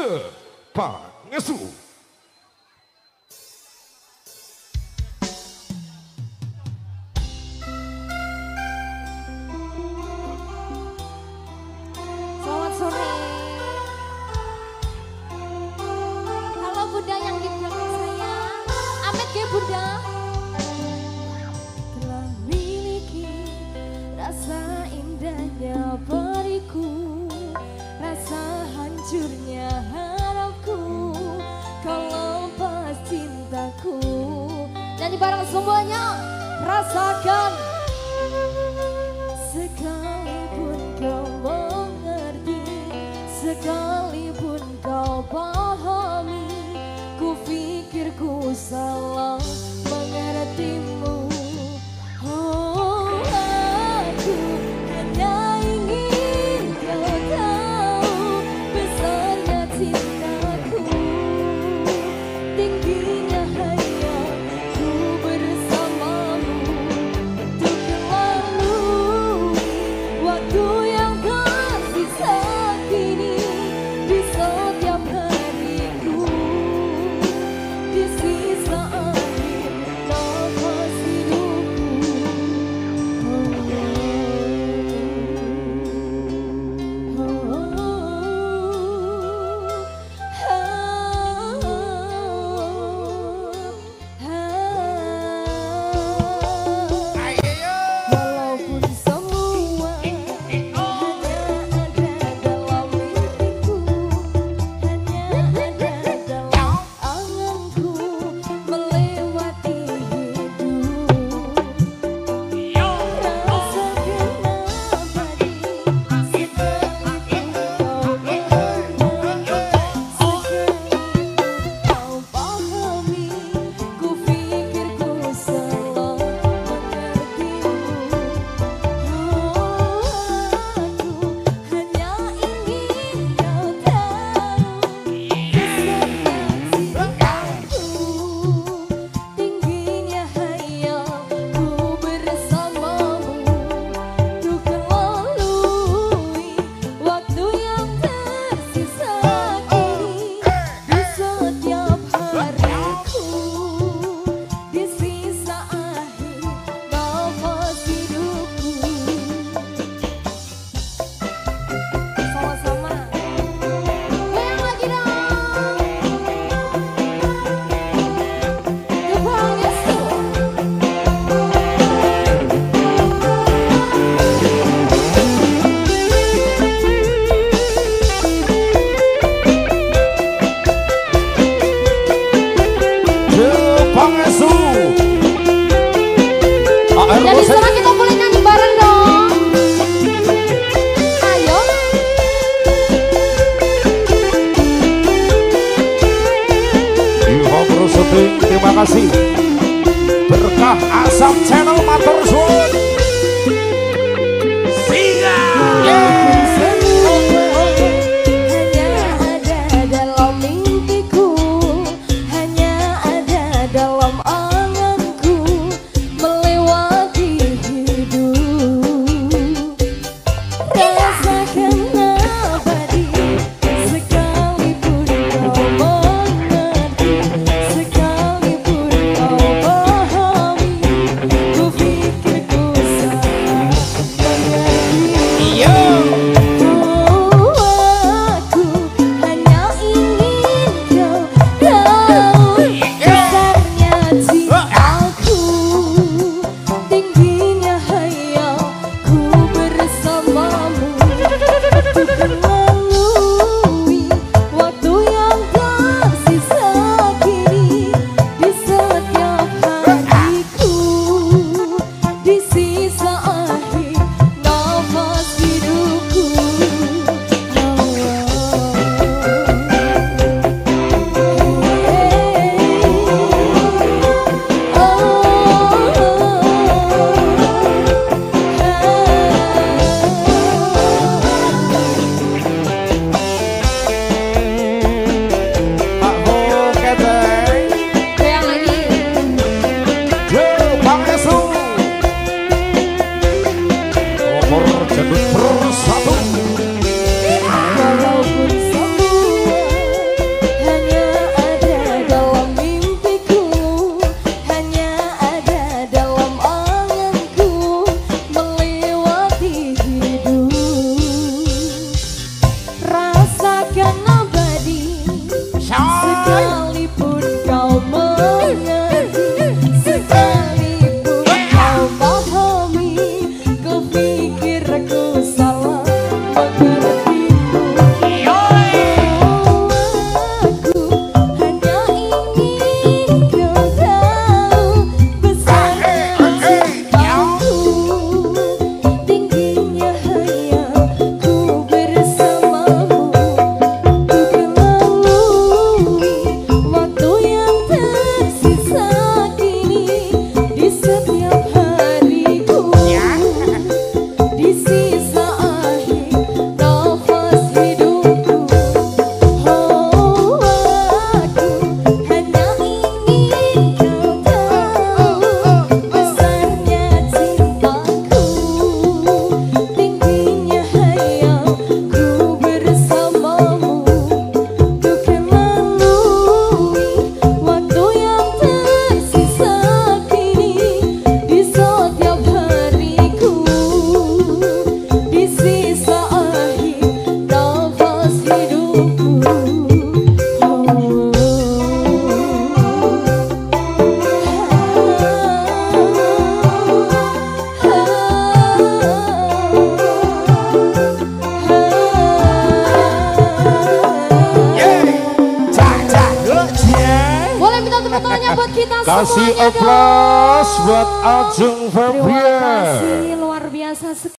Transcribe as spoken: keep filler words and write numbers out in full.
Pangestu. Selamat sore. Halo Bunda yang di belakang saya. Amit ya Bunda. Telah miliki rasa indahnya beriku, rasa hancurnya harapku, kau lepas cintaku. Nyanyi bareng semuanya, rasakan. Sekalipun kau mengerti, sekalipun kau pahami, ku pikir ku salah mengertimu. Oh, aku hanya ingin kau tahu besarnya cintaku, tingginya hayalku bersamamu, untuk melalui waktu yang tersisa kini, di setiap hariku, di sisa akhir nafas hidupku. Oh, oh, walaupun semua hanya ada dalam mimpiku, hanya ada dalam anganku, melewati hidup. Rasakan abadi sekalipun kau mengerti, sekalipun kau pahami, ku pikir ku salah mengertimu. Oh, aku hanya ingin kau tahu besarnya cintaku, tingginya hayalku bersamamu, untuk melalui waktu yang tersisa kini, di setiap hariku, di sisa akhir nafas hidupku. Sama-sama. Goyang lagi dong. Kepangestu. Pangestu. Jadi sekarang kita boleh nyanyi bareng dong. Ayo. Yuho Bro Syuting, terima kasih. Berkah Asam Channel matur suwun. Hanya ada dalam mimpiku, hanya ada dalam anganku, melewati hidup. Rasakan abadi sekalipun kau mengerti, sekalipun kau pahami, ku pikir ku kita Kasih semuanya dong. aplaus buat Ajeng Terima Febrian. kasih luar biasa sekali.